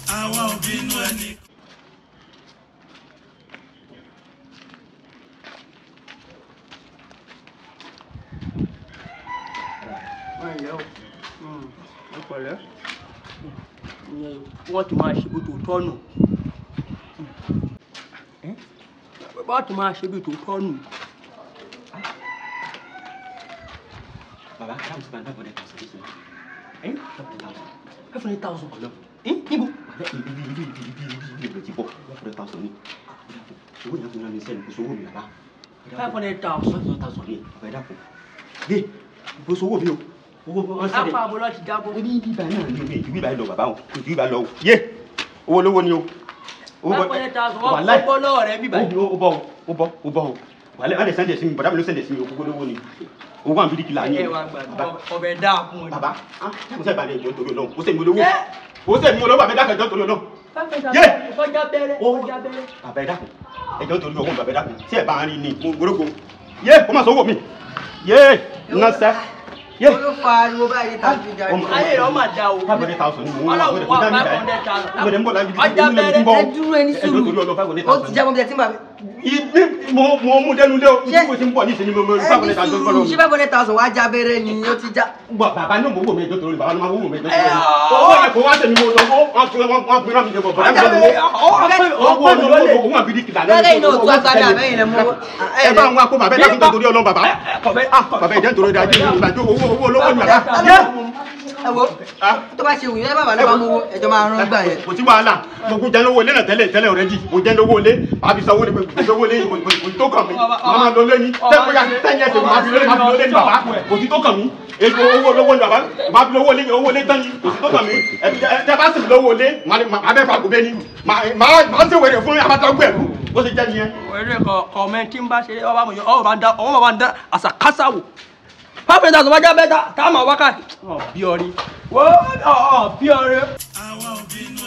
àwa ò bínú ẹni. Wọ́n ti máa ṣe bí tó tọ́nù. Wọ́n ti máa ṣe bí tó tọ́nù. Baba, how much band for that house? 500,000. Níbo? 500,000 ni. Owó ìyá fún mi sẹ́ni kò sówó mi bàbá. 500,000. 500,000 ni bàbá ẹ̀dá fún. Dé, kò sówó mi o. Owó ọ̀sẹ̀. Apá àbọ̀ láti jábọ̀. Ibi ìbá náà ni omi ìbí ìbá lọ bàbá o. Kò ju ìbá lọ o. Yé! Owó lówó ni o. 500,000 wọ́n bọ́ lọ́wọ́ rẹ̀ bíbá. Ó bọ́. Wàlẹ́ wàlẹ́ sẹ́ndẹ̀ sí mi, bọ̀dá mi ló sẹ́ndẹ̀ sí mi, òkú lówó ni. Owó àbí kìlà ni. Ẹ wá gbà ọbẹ̀ dáa fún un. Bàbá, mo sẹ́ ìbàdàn ìjọ torí Ọlọ́run. Ó sẹ́ mi olówó. Ó sẹ́ mi olówó àbẹ́dá kẹjọ torí Ọlọ́run. Yé! Ọjà bẹ̀rẹ̀. Bàbá ẹ̀dá kù. Ẹjọ́ torí ọwọ́ bàbá ẹ̀dá kù. Tí ẹ̀ bá ń rí ni mo gbórógbó. Yé! Kó má sọ owó mi. Yé! Ná sẹ́. Yé! Ó ló fa ariwo báyìí tàbí ìjà. Ayé rẹ̀ ọmọ àdá o. 500,000 ni mo ń wá. Ọlọ́run wà 500,000. Ọjà bẹ̀rẹ̀ ẹdúró ẹni sùúrù. Ó ti jẹ́ mọ́bí ẹ̀ tí màá. Mo mú dẹnu lé o. Ìdíwò ti ń bọ̀ ní ìsinmi mo rí 500,000 kọ́ lọ. Ṣé 500,000 wá já bẹ̀rẹ̀ ni ó ti já. Bàbá náà mo wò mí ẹjọ́ torí bàbá náà mo wò mí ẹjọ́ torí. Owó yẹn kò wá tẹ̀mí mo lọ. Wọ́n fi rán mi jẹ bọ̀. Owó ni owó wọn bí di kìlà lẹ́yìn. Bẹ́ẹ̀ ni o tún agbada àbẹ́yìn rẹ̀ mọ́. Ẹ bá wọn kó bàbá ẹ̀dá kún tó torí Ọlọ́run bàbá. Bàbá ẹ̀jẹ̀ torí dájú ìgbàjọ owó olówó ni bàbá. Ẹ wo tó bá ṣe wù yẹn bàbá ló bá mú ẹjọ́ máa rán gbà yẹn. Kò sí wàhálà mo jẹ́ lówó ilé náà tẹ́lẹ̀ ọ̀rẹ́dì mo jẹ́ lówó ilé àbí sanwó ni kò owó ilé kò tó kàn mí màmá lọ lẹ́yìn tẹ́kọ̀ọ́yà tẹ́yìn ẹsẹ̀ máa fi lówó ilé ní bàbá kò sí tó kàn mí ètò owó olówó ní bàbá máa fi owó ilé tán ni kò sí tó kàn mí tẹ́ bá sì lówó ilé máa bẹ́ẹ̀ fà kó bẹ́ẹ̀ ni máa ń ṣèwé rẹ̀ fún abátágbẹ̀rù bó ṣe jẹ́ nìyẹn. Ọ̀rẹ́ kọ̀ọ̀mẹ́ntì ń bá ṣe ọwọ́ bá ń dá àṣàkáṣà wò. 500,000 wájà bẹ́ẹ̀ tá a máa wákàtí. Bí ọrí. Wọ́n bí ọrí. àwa ò bínú